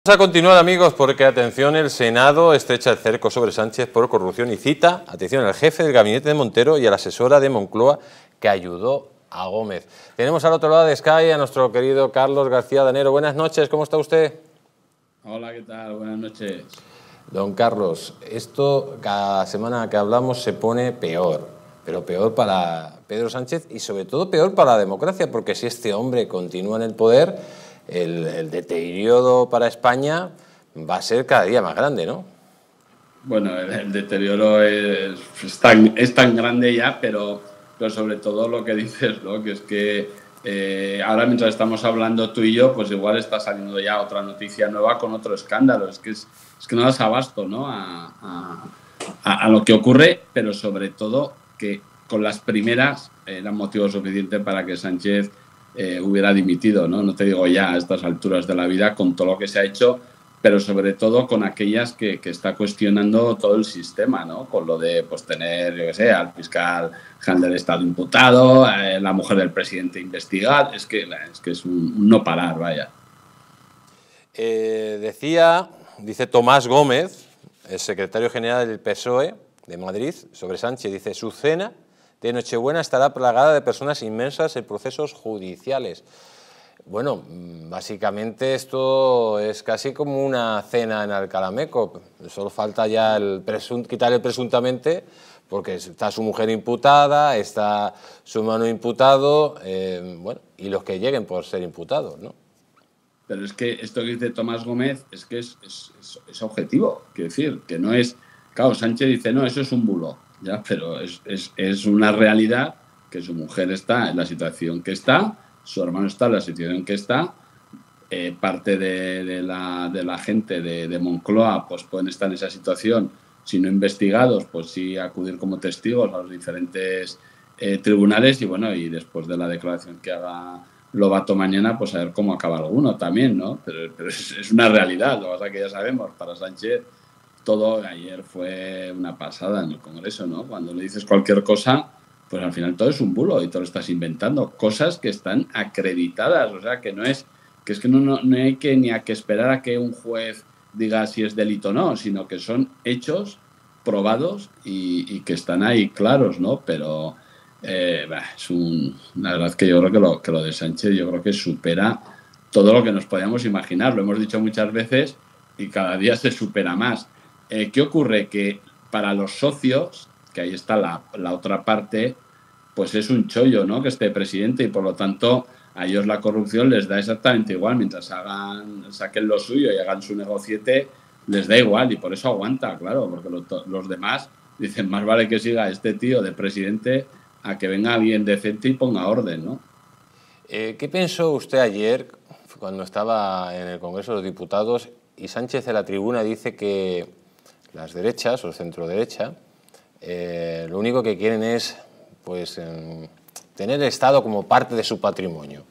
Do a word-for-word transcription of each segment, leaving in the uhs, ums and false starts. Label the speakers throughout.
Speaker 1: Vamos a continuar, amigos, porque, atención, el Senado estrecha el cerco sobre Sánchez por corrupción y cita, atención, al jefe del gabinete de Montero y a la asesora de Moncloa que ayudó a Gómez. Tenemos al otro lado de Sky a nuestro querido Carlos García Danero. Buenas noches, ¿cómo está usted?
Speaker 2: Hola, ¿qué tal? Buenas noches.
Speaker 1: Don Carlos, esto cada semana que hablamos se pone peor, pero peor para Pedro Sánchez y sobre todo peor para la democracia, porque si este hombre continúa en el poder, el, el deterioro para España va a ser cada día más grande, ¿no?
Speaker 2: Bueno, el, el deterioro es, es, tan, es tan grande ya, pero, pero sobre todo lo que dices, ¿no? Que es que eh, ahora mientras estamos hablando tú y yo, pues igual está saliendo ya otra noticia nueva con otro escándalo. Es que, es, es que no das abasto, ¿no? a, a, a, a lo que ocurre, pero sobre todo que con las primeras eran motivo suficiente para que Sánchez eh, hubiera dimitido, ¿no? No te digo ya a estas alturas de la vida con todo lo que se ha hecho, pero sobre todo con aquellas que, que está cuestionando todo el sistema, ¿no? Con lo de pues tener, yo qué sé, al fiscal general del Estado imputado, eh, la mujer del presidente investigar, es que es, que es un, un no parar, vaya.
Speaker 1: Eh, decía, dice Tomás Gómez, el secretario general del P S O E de Madrid, sobre Sánchez, dice, su cena de Nochebuena estará plagada de personas inmersas en procesos judiciales. Bueno, básicamente esto es casi como una cena en Alcalameco. Solo falta ya el presunt, quitar el presuntamente, porque está su mujer imputada, está su hermano imputado, eh, bueno, y los que lleguen por ser imputados, ¿no?
Speaker 2: Pero es que esto que dice Tomás Gómez es que es, es, es, es objetivo, quiero decir, que no es... Claro, Sánchez dice, no, eso es un bulo, ya, pero es, es, es una realidad que su mujer está en la situación que está, su hermano está en la situación que está, eh, parte de, de, la, de la gente de, de Moncloa pues pueden estar en esa situación, si no investigados, pues sí acudir como testigos a los diferentes eh, tribunales y bueno, y después de la declaración que haga Lobato mañana, pues a ver cómo acaba alguno también, ¿no? Pero, pero es, es una realidad, lo que pasa es que ya sabemos, para Sánchez todo ayer fue una pasada en el Congreso, ¿no? Cuando le dices cualquier cosa, pues al final todo es un bulo y todo lo estás inventando. Cosas que están acreditadas, o sea, que no es que es que no, no, no hay que ni a que esperar a que un juez diga si es delito o no, sino que son hechos probados y, y que están ahí claros, ¿no? Pero eh, bah, es un, la verdad es que yo creo que lo, que lo de Sánchez yo creo que supera todo lo que nos podíamos imaginar. Lo hemos dicho muchas veces y cada día se supera más. Eh, ¿Qué ocurre? Que para los socios, que ahí está la, la otra parte, pues es un chollo, ¿no? Que esté presidente y por lo tanto a ellos la corrupción les da exactamente igual. Mientras hagan, saquen lo suyo y hagan su negociete, les da igual y por eso aguanta, claro, porque lo, los demás dicen más vale que siga este tío de presidente a que venga alguien decente y ponga orden, ¿no?
Speaker 1: Eh, ¿Qué pensó usted ayer cuando estaba en el Congreso de los Diputados y Sánchez en la tribuna dice que las derechas o el centro derecha eh, lo único que quieren es pues eh, tener el Estado como parte de su patrimonio?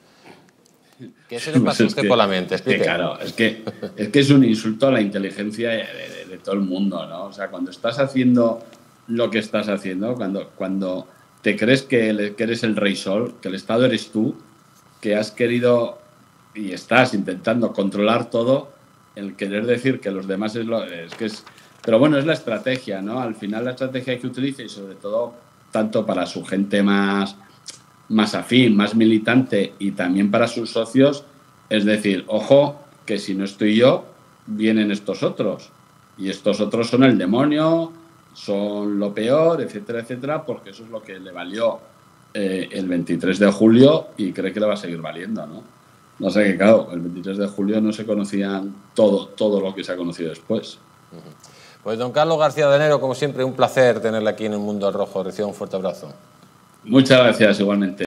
Speaker 1: ¿Qué se le pasa a usted por la mente?
Speaker 2: Es que, claro, es que, es que es un insulto a la inteligencia de, de, de todo el mundo, ¿no? O sea, cuando estás haciendo lo que estás haciendo, cuando, cuando te crees que, que eres el rey sol, que el Estado eres tú, que has querido y estás intentando controlar todo, el querer decir que los demás es lo... Es que es, pero bueno, es la estrategia, ¿no? Al final la estrategia que utiliza y sobre todo tanto para su gente más, más afín, más militante y también para sus socios, es decir, ojo, que si no estoy yo, vienen estos otros. Y estos otros son el demonio, son lo peor, etcétera, etcétera, porque eso es lo que le valió eh, el veintitrés de julio y cree que le va a seguir valiendo, ¿no? No sé, que claro, el veintitrés de julio no se conocían todo, todo lo que se ha conocido después.
Speaker 1: Pues don Carlos García Danero, como siempre, un placer tenerle aquí en el Mundo al Rojo. Reciba un fuerte abrazo.
Speaker 2: Muchas gracias, igualmente.